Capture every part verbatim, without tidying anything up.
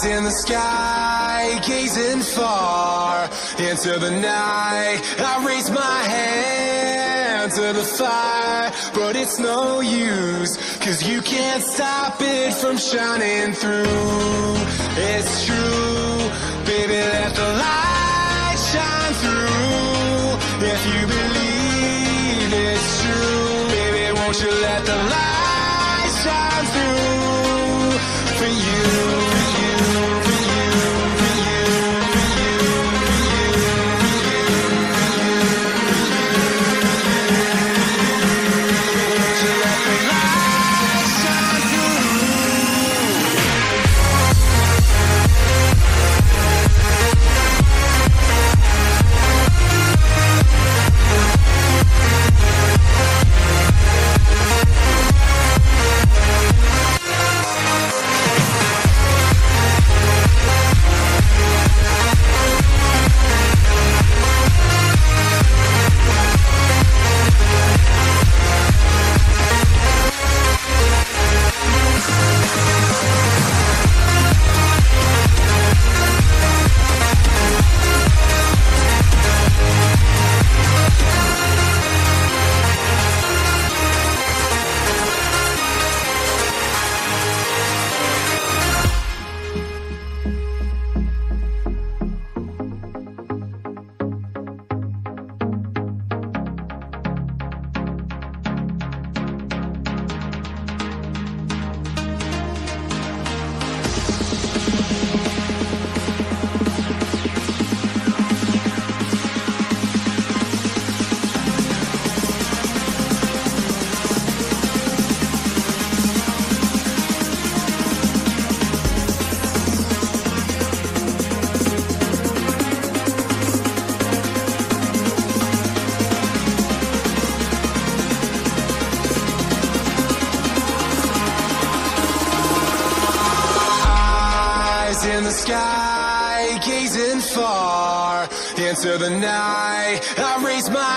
In the sky, gazing far into the night, I raise my hand to the fire, but it's no use, cause you can't stop it from shining through. It's true, baby, let the light shine through. If you believe it's true, baby, won't you let the light shine through for you. In the sky, gazing far into the night, I raise my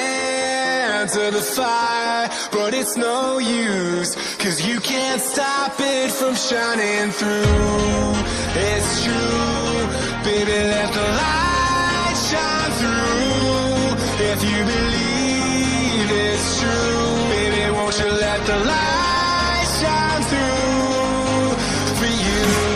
hand to the fire, but it's no use, cause you can't stop it from shining through. It's true, baby, let the light shine through. If you believe it's true, baby, won't you let the light shine through for you.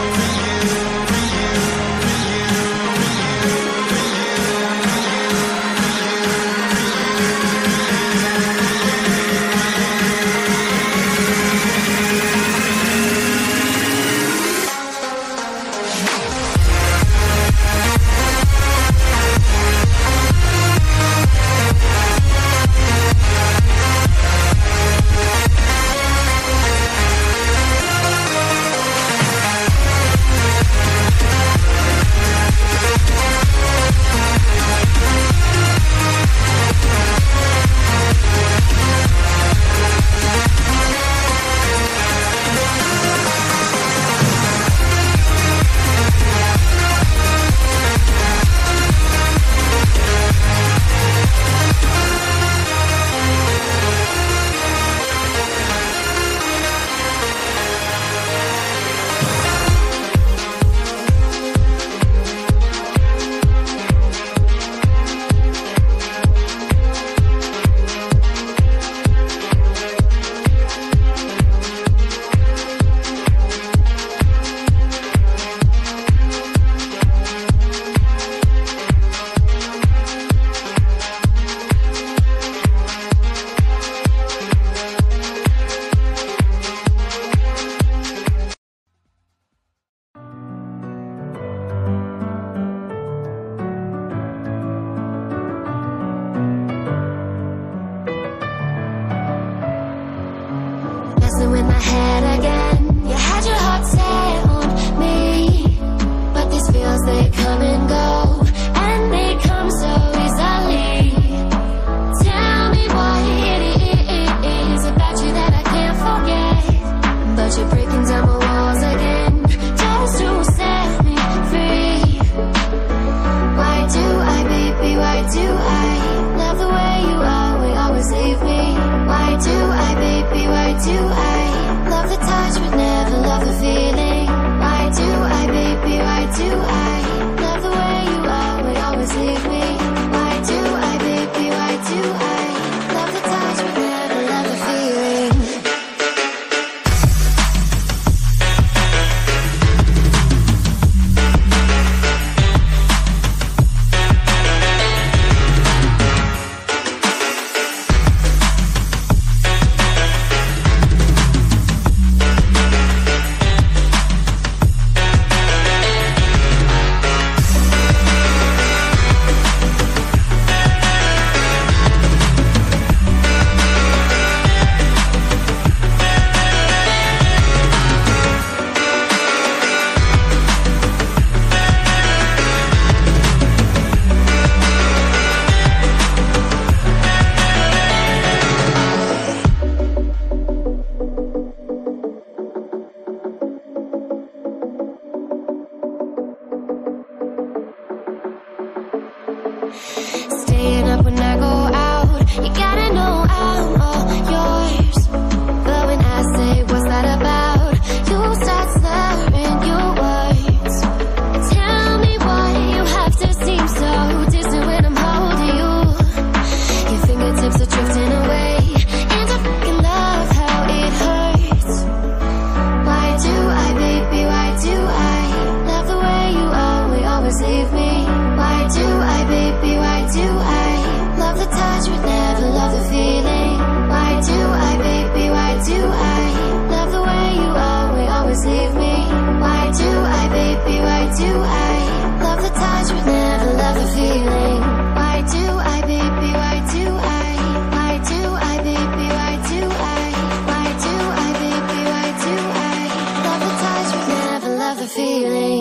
Staying up when I go out, you gotta know I'm all yours. But when I say what's that about, you start slurring your words. Tell me why you have to seem so distant when I'm holding you. Your fingertips are drifting away, and I fucking love how it hurts. Why do I, baby, why do I love the way you always, always leave me? Why do I, baby, why do I love the touch but never love the feeling? Why do I, baby, why do I love the way you always, always leave me? Why do I, baby, why do I love the touch but never love the feeling? Why do I, baby, why do I? Why do I, baby, why do I? Why do I, baby, why do I love the touch but never love the feeling?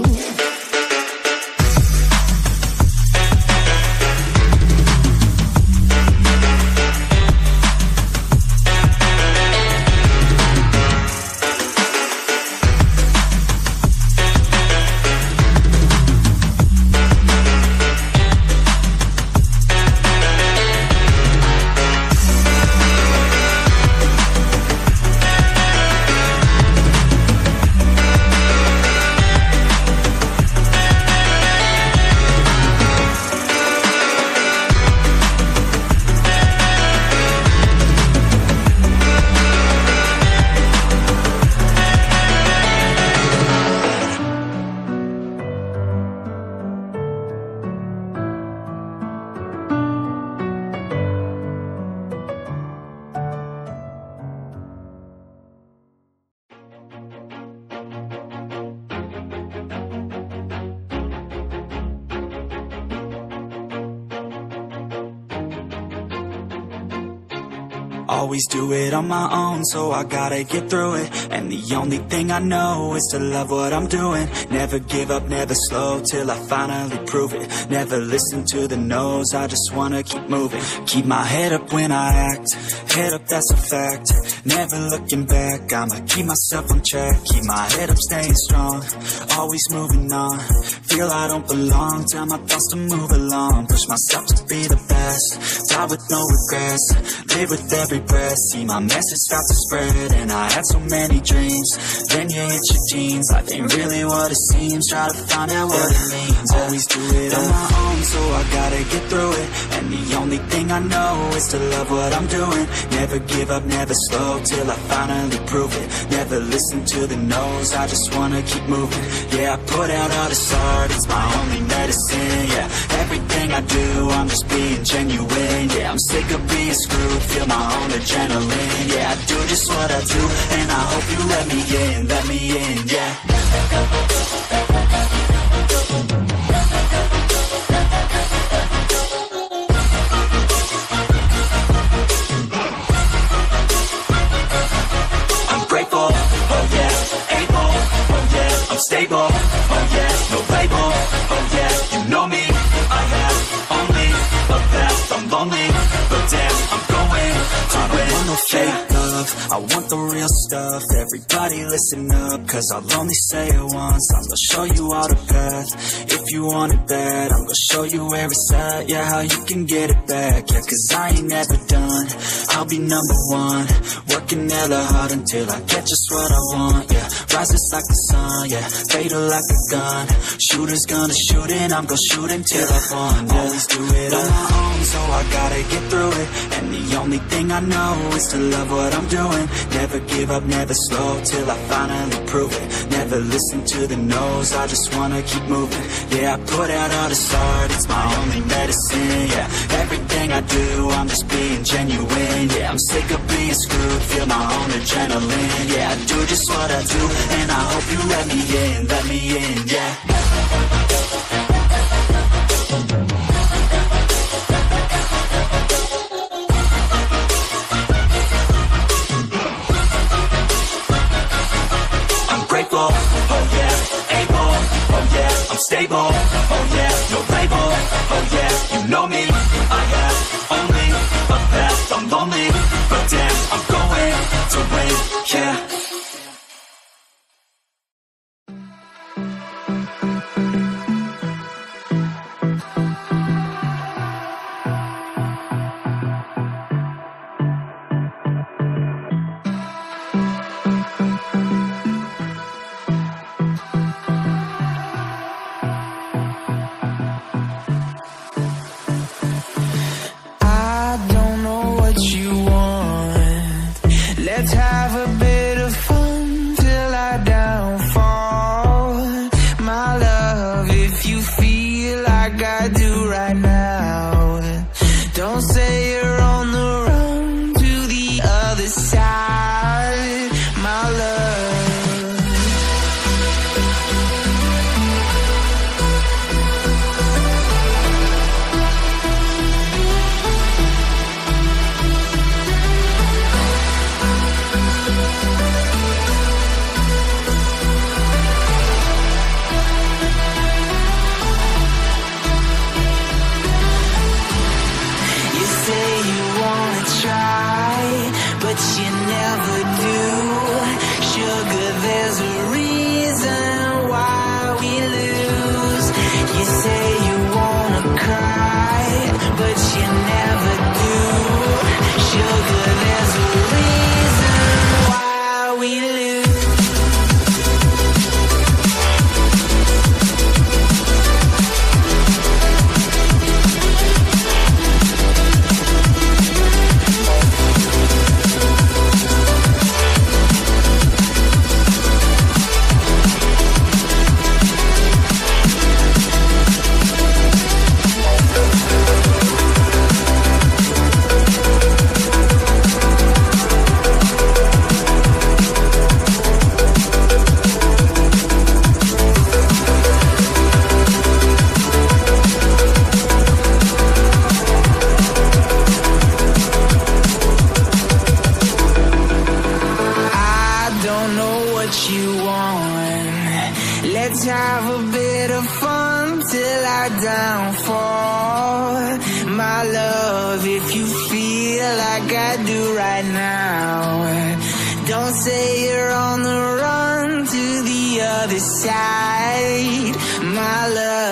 Always do it on my own, so I gotta get through it. And the only thing I know is to love what I'm doing. Never give up, never slow, till I finally prove it. Never listen to the no's, I just wanna keep moving. Keep my head up when I act, head up, that's a fact. Never looking back, I'ma keep myself on track. Keep my head up, staying strong, always moving on. Feel I don't belong, tell my thoughts to move along. Push myself to be the best, die with no regrets. Live with every breath, see my message start to spread. And I had so many dreams, then you hit your teens. Life ain't really what it seems, try to find out what it means. Always do it on my own, so I gotta get through it. And the only thing I know is to love what I'm doing. Never give up, never slow, till I finally prove it. Never listen to the no's, I just wanna keep moving. Yeah, I put out all this art, it's my only medicine. Yeah, everything I do, I'm just being genuine. Yeah, I'm sick of being screwed, feel my own adrenaline. Yeah, I do just what I do, and I hope you let me in, let me in, yeah. I'm grateful, oh yeah, able, oh yeah, I'm stable, oh yeah, no label, oh yeah, you know me, I have only a past, I'm lonely, but damn, I'm going to win. I don't want no fake love, I want the real stuff. Everybody listen up, cause I'll only say it once. I'm gonna show you all the path, if you want it bad. I'm gonna show you where it's at, yeah, how you can get it back. Yeah, cause I ain't never done, I'll be number one. Working hella hard until I get just what I want, yeah. Rises like the sun, yeah, fatal like a gun. Shooter's gonna shoot and I'm gonna shoot until I won, yeah. Always do it on my own, so I gotta get through it. And the only thing I know is to love what I'm doing. Never give up, never slow, till I finally prove it. Never listen to the no's, I just wanna keep moving. Yeah, I put out all this art, it's my only medicine. Yeah, everything I do, I'm just being genuine. Yeah, I'm sick of being screwed, feel my own adrenaline. Yeah, I do just what I do, and I hope you let me in, let me in, yeah. Oh yeah, able, oh yeah, I'm stable, oh yeah, no label, oh yeah, you know me, I have only a path, I'm lonely, but damn, I'm going to win, yeah. Let's have a bit of fun till our downfall. My love, if you feel like I do right now, don't say you're on the run to the other side. My love,